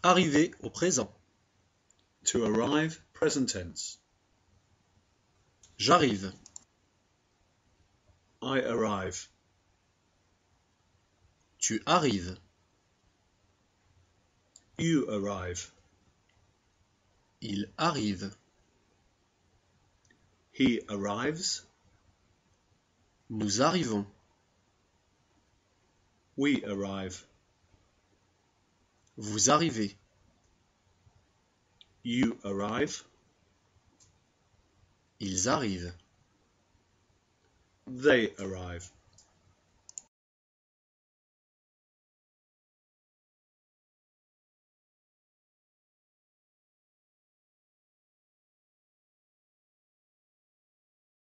Arriver au présent. To arrive, present tense. J'arrive. I arrive. Tu arrives. You arrive. Il arrive. He arrives. Nous arrivons. We arrive. Vous arrivez. You arrive. Ils arrivent. They arrive.